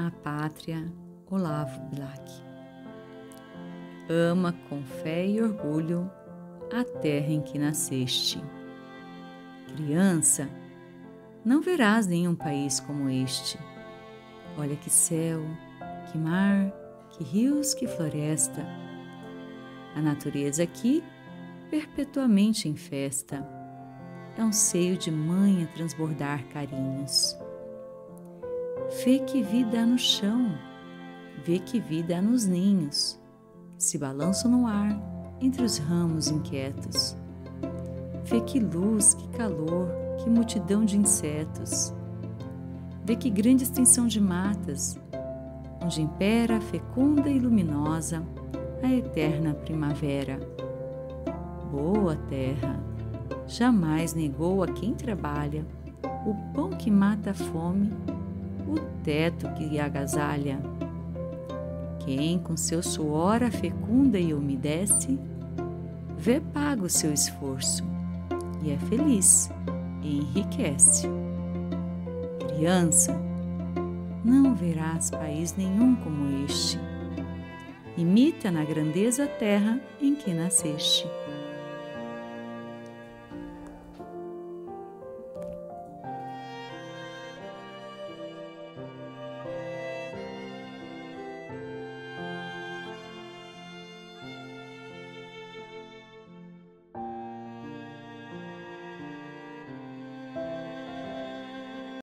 à pátria, Olavo Bilac. Ama com fé e orgulho a terra em que nasceste. Criança, não verás nenhum país como este. Olha que céu, que mar, que rios, que floresta. A natureza aqui perpetuamente em festa. É um seio de mãe a transbordar carinhos. Vê que vida há no chão, vê que vida há nos ninhos, que se balançam no ar entre os ramos inquietos. Vê que luz, que calor, que multidão de insetos. Vê que grande extensão de matas, onde impera fecunda e luminosa a eterna primavera. Boa terra, jamais negou a quem trabalha o pão que mata a fome, o teto que agasalha. Quem com seu suor a fecunda e umedece, vê pago o seu esforço e é feliz e enriquece. Criança, não verás país nenhum como este. Imita na grandeza a terra em que nasceste.